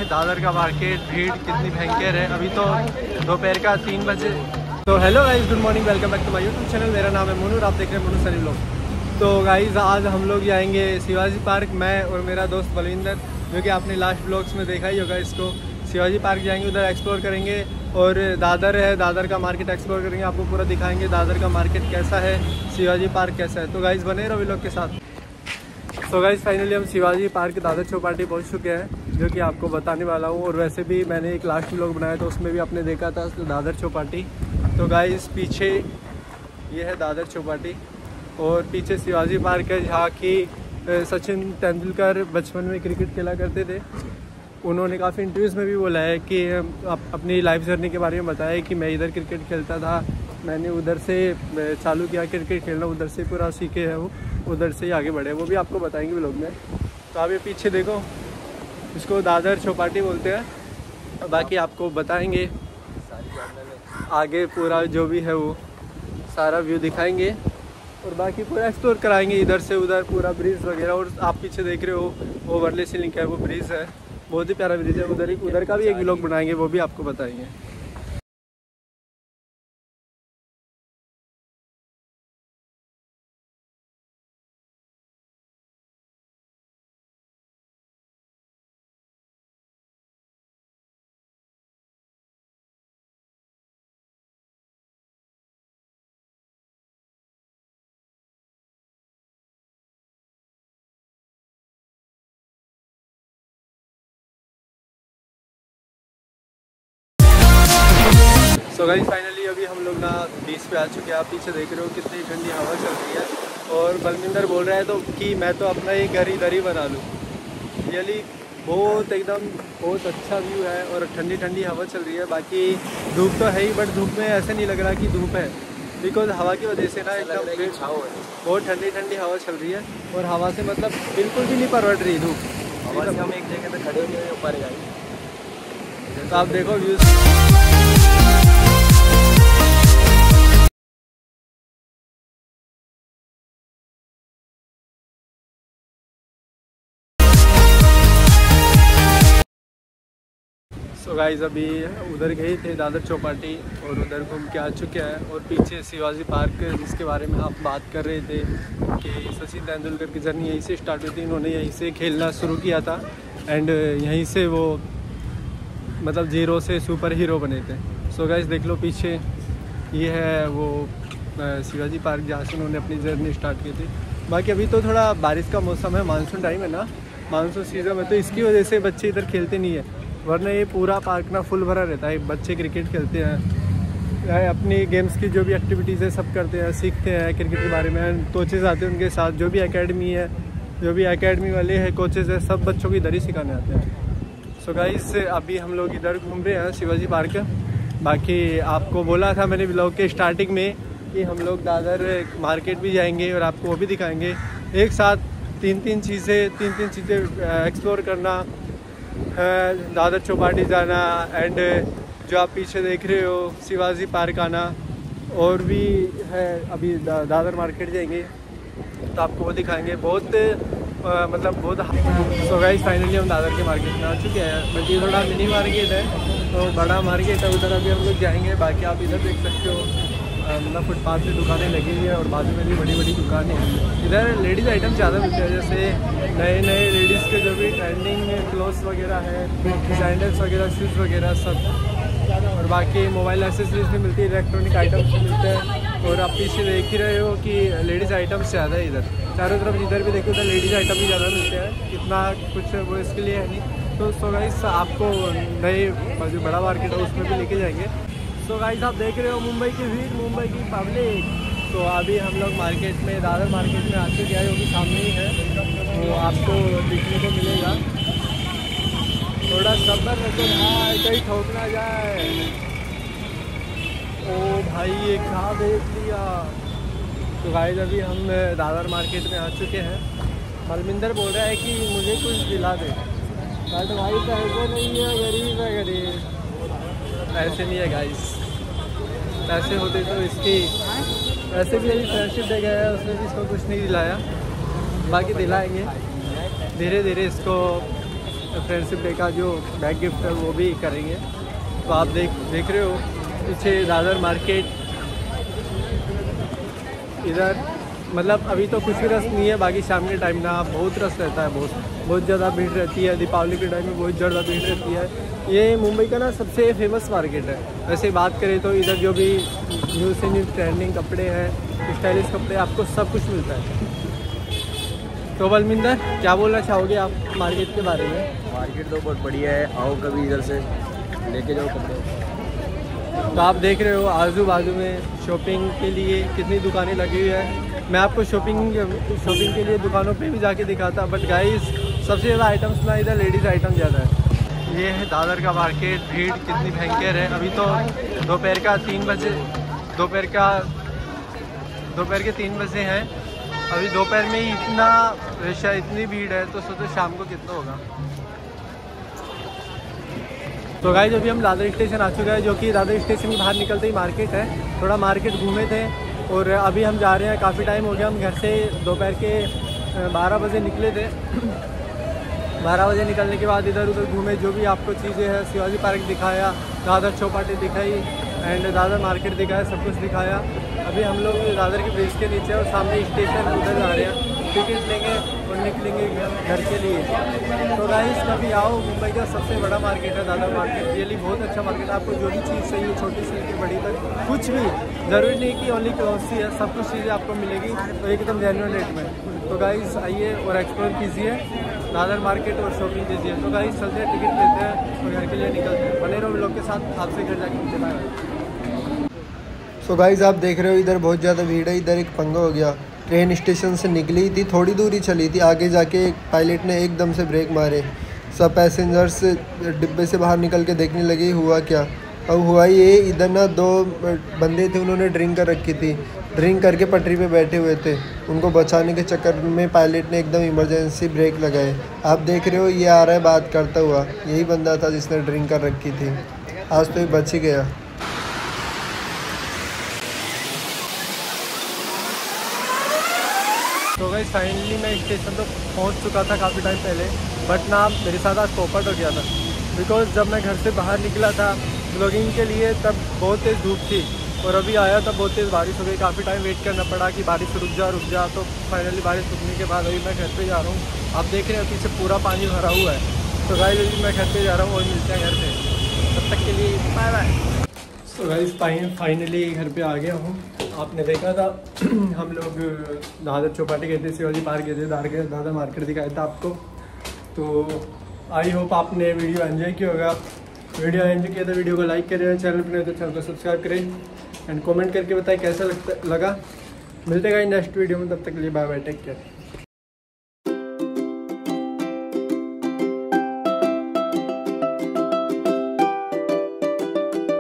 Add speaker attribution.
Speaker 1: दादर का मार्केट, भीड़ कितनी भयंकर है। अभी तो दोपहर का 3 बजे। तो hello guys, good morning, welcome back to my YouTube channel. मेरा नाम है मुनूर, आप देख रहे हैं मुनूर सनी व्लॉग। तो गाइस आज हम लोग जाएंगे शिवाजी पार्क, मैं और मेरा दोस्त बलविंदर, जो कि आपने लास्ट ब्लॉग्स में देखा ही होगा इसको। शिवाजी पार्क जाएंगे, उधर एक्सप्लोर करेंगे और दादर है, दादर का मार्केट एक्सप्लोर करेंगे, आपको पूरा दिखाएंगे दादर का मार्केट कैसा है, शिवाजी पार्क कैसा है। तो गाइस बने रहो व्लॉग के साथ। तो गाइस फाइनली हम शिवाजी पार्क दादर चौपाटी पहुंच चुके हैं, जो कि आपको बताने वाला हूं। और वैसे भी मैंने एक लास्ट व्लॉग बनाया तो उसमें भी आपने देखा था दादर चौपाटी। तो गाइस पीछे ये है दादर चौपाटी और पीछे शिवाजी पार्क है, जहाँ की सचिन तेंदुलकर बचपन में क्रिकेट खेला करते थे। उन्होंने काफ़ी इंटरव्यूज़ में भी बोला है कि अपनी लाइफ जर्नी के बारे में बताया कि मैं इधर क्रिकेट खेलता था, मैंने उधर से चालू किया क्रिकेट खेलना, उधर से पूरा सीखे है वो, उधर से ही आगे बढ़े। वो भी आपको बताएंगे व्लॉग में। तो आप ये पीछे देखो, इसको दादर चौपाटी बोलते हैं। बाकी आपको बताएंगे आगे पूरा जो भी है वो सारा व्यू दिखाएंगे और बाकी पूरा एक्सप्लोर कराएंगे, इधर से उधर पूरा ब्रिज वगैरह। और आप पीछे देख रहे हो वो वर्ले से लिंक है, वो ब्रिज है, बहुत ही प्यारा ब्रिज है। उधर का भी एक व्लॉग बनाएंगे, वो भी आपको बताएंगे। सो गाइस फाइनली अभी हम लोग ना बीच पे आ चुके हैं। आप पीछे देख रहे हो कितनी ठंडी हवा चल रही है। और बलविंदर बोल रहा है तो कि मैं तो अपना ही घर इधर ही बना लूँ। रियली बहुत एकदम बहुत अच्छा व्यू है और ठंडी ठंडी हवा चल रही है। बाकी धूप तो है ही, बट धूप में ऐसे नहीं लग रहा कि धूप है, बिकॉज हवा की वजह से ना एकदम बहुत ठंडी ठंडी हवा चल रही है। और हवा से मतलब बिल्कुल भी नहीं परवट रही धूप। हवा से हम एक जगह पे खड़े हुए हैं ऊपर गए, तो आप देखो व्यूज़। तो गाइस अभी उधर गए थे दादर चौपाटी और उधर घूम के आ चुके हैं। और पीछे शिवाजी पार्क, जिसके बारे में आप बात कर रहे थे कि सचिन तेंदुलकर की जर्नी यहीं से स्टार्ट हुई थी। इन्होंने यहीं से खेलना शुरू किया था एंड यहीं से वो मतलब जीरो से सुपर हीरो बने थे। सो गाइस देख लो पीछे, ये है वो शिवाजी पार्क जहाँ से उन्होंने अपनी जर्नी स्टार्ट की थी। बाकी अभी तो थोड़ा बारिश का मौसम है, मानसून टाइम है ना, मानसून सीज़न है, तो इसकी वजह से बच्चे इधर खेलते नहीं है। वरना ये पूरा पार्क ना फुल भरा रहता है, बच्चे क्रिकेट खेलते हैं, अपनी गेम्स की जो भी एक्टिविटीज़ है सब करते हैं, सीखते हैं क्रिकेट के बारे में। कोचेज़ आते हैं उनके साथ, जो भी एकेडमी है, जो भी एकेडमी वाले हैं कोचेज़ है, सब बच्चों को इधर ही सिखाने आते हैं। सो गाइस अभी हम लोग इधर घूम रहे हैं शिवाजी पार्क। बाकी आपको बोला था मैंने व्लॉग के स्टार्टिंग में कि हम लोग दादर मार्केट भी जाएंगे और आपको वो भी दिखाएंगे। एक साथ तीन तीन चीज़ें एक्सप्लोर करना, दादर चौपाटी जाना एंड जो आप पीछे देख रहे हो शिवाजी पार्क आना, और भी है अभी दादर मार्केट जाएंगे तो आपको वो दिखाएंगे। बहुत मतलब बहुत। सो गाइस फाइनली हम दादर के मार्केट में आ चुके हैं। बट ये थोड़ा मिनी मार्केट है, तो बड़ा मार्केट है, उधर अभी हम लोग जाएंगे। बाकी आप इधर देख सकते हो, मतलब फुटपाथ पे दुकानें लगी हुई है और बाजू में भी बड़ी बड़ी दुकानें हैं। इधर लेडीज़ आइटम ज़्यादा मिलते हैं, जैसे नए नए लेडीज़ के जो भी ट्रेंडिंग क्लोथ्स वगैरह है, सैंडल्स वगैरह, शूज़ वगैरह सब। और बाकी मोबाइल एक्सेसरीज भी मिलती है, इलेक्ट्रॉनिक आइटम्स भी मिलते हैं। और आप पीछे देख ही रहे हो कि लेडीज़ आइटम्स ज़्यादा है इधर, चारों तरफ जिधर भी देखो उधर लेडीज़ आइटम भी ज़्यादा मिलते हैं। इतना कुछ वो इसके लिए है नहीं। तो सो गाइस आपको नए जो बड़ा मार्केट है उसमें भी लेके जाएंगे। सो गाइस आप देख रहे हो मुंबई की भीड़, मुंबई की पब्लिक। तो अभी हम लोग मार्केट में, दादर मार्केट में आके गए, जो कि सामने ही है, तो आपको दिखने को मिलेगा। थोड़ा सब्र रखो भाई, कहीं ठोक ना जाए। ओ भाई ये क्या देख लिया। तो गाइस अभी हम दादर मार्केट में आ चुके हैं। बलविंदर बोल रहा है कि मुझे कुछ दिला दे, बट भाई पैसे नहीं है, गरीब है गरीब। पैसे नहीं है गाइस, पैसे होते तो इसकी वैसे भी अभी फ्रेंडशिप डे गया है, उसने भी इसको कुछ नहीं दिलाया। बाकी दिलाएंगे धीरे धीरे इसको, फ्रेंडशिप डे का जो बैग गिफ्ट है वो भी करेंगे। तो आप देख रहे हो पीछे दादर मार्केट। इधर मतलब अभी तो कुछ भी रस नहीं है, बाकी शाम के टाइम ना बहुत रस रहता है, बहुत ज़्यादा भीड़ रहती है। दीपावली के टाइम में बहुत ज़्यादा भीड़ रहती है। ये मुंबई का ना सबसे फेमस मार्केट है। वैसे बात करें तो इधर जो भी न्यू से न्यू ट्रेंडिंग कपड़े हैं, स्टाइलिश कपड़े, आपको सब कुछ मिलता है। तो बलमिंदर, क्या बोलना चाहोगे आप मार्केट के बारे में?
Speaker 2: मार्केट तो बहुत बढ़िया है, आओ कभी इधर से लेके जाओ कपड़े।
Speaker 1: तो आप देख रहे हो आजू बाजू में शॉपिंग के लिए कितनी दुकानें लगी हुई है। मैं आपको शॉपिंग के लिए दुकानों पे भी जाके दिखाता, बट गाइस सबसे ज़्यादा आइटम्स ना इधर लेडीज़ आइटम ज़्यादा है। ये है दादर का मार्केट। भीड़ कितनी भयंकर है। अभी तो दोपहर के 3 बजे हैं। अभी दोपहर में ही इतना रश है, इतनी भीड़ है, तो सोचो शाम को कितना होगा। तो गाइस अभी हम दादर स्टेशन आ चुके हैं, जो कि दादर स्टेशन के बाहर निकलते ही मार्केट है। थोड़ा मार्केट घूमे थे और अभी हम जा रहे हैं। काफ़ी टाइम हो गया, हम घर से दोपहर के 12 बजे निकले थे। 12 बजे निकलने के बाद इधर उधर घूमे, जो भी आपको चीज़ें हैं, शिवाजी पार्क दिखाया, दादर चौपाटी दिखाई एंड दादर मार्केट दिखाया, सब कुछ दिखाया। अभी हम लोग दादर के ब्रिज के नीचे और सामने स्टेशन उधर जा रहे हैं। टिकट लेंगे और निकलेंगे घर के लिए। तो गाइस कभी आओ, मुंबई का सबसे बड़ा मार्केट है दादर मार्केट। रियली बहुत अच्छा मार्केट है। आपको जो भी चीज़ चाहिए, छोटी से लेकर बड़ी तक, कुछ भी ज़रूरी नहीं कि ओनली क्लॉथ्स ही है, सब कुछ चीज़ें आपको मिलेगी तो एकदम जेन्युइन रेट में। तो गाइस आइए और एक्सप्लोर कीजिए दादर मार्केट और शॉपिंग कीजिए। तो गाइस चलते हैं, टिकट लेते हैं और घर के लिए निकलते हैं। बने रहो लोग के साथ, आपसे घर जाके मुझे बाय। सो गाइस आप देख रहे हो इधर बहुत ज़्यादा भीड़ है। इधर एक पंगा हो गया। ट्रेन स्टेशन से निकली थी, थोड़ी दूरी चली थी, आगे जाके पायलट ने एकदम से ब्रेक मारे। सब पैसेंजर्स डिब्बे से बाहर निकल के देखने लगे हुआ क्या। अब हुआ ये, इधर ना 2 बंदे थे, उन्होंने ड्रिंक कर रखी थी, ड्रिंक करके पटरी पे बैठे हुए थे। उनको बचाने के चक्कर में पायलट ने एकदम इमरजेंसी ब्रेक लगाए। आप देख रहे हो ये आ रहा है बात करता हुआ, यही बंदा था जिसने ड्रिंक कर रखी थी। आज तो ये बच ही गया। तो गाइस फाइनली मैं स्टेशन तो पहुंच चुका था काफ़ी टाइम पहले, बट ना मेरे साथ आज पोपट हो गया था। बिकॉज जब मैं घर से बाहर निकला था ब्लॉगिंग के लिए तब बहुत तेज़ धूप थी और अभी आया तब बहुत तेज़ बारिश हो गई। काफ़ी टाइम वेट करना पड़ा कि बारिश रुक जा। तो फाइनली बारिश रुकने के बाद अभी मैं घर पे जा रहा हूँ। आप देख रहे हैं पीछे पूरा पानी भरा हुआ है। तो गाइस अभी मैं घर पे जा रहा हूँ और मिलते हैं घर पे। तब तक के लिए बाय बाय। तो गाइस फाइनली घर पे आ गया हूँ। आपने देखा था हम लोग दादर चौपाटी गए थे, शिवाजी पार्क गए थे, दादर मार्केट दिखाया था आपको। तो आई होप आपने वीडियो एंजॉय किया होगा। वीडियो एंजॉय किया तो वीडियो को लाइक करें, चैनल पर नहीं तो चैनल को सब्सक्राइब करें एंड कमेंट करके बताएं कैसा लगा। मिलते हैं नेक्स्ट वीडियो में, तब तक के लिए बाय बाय, टेक केयर।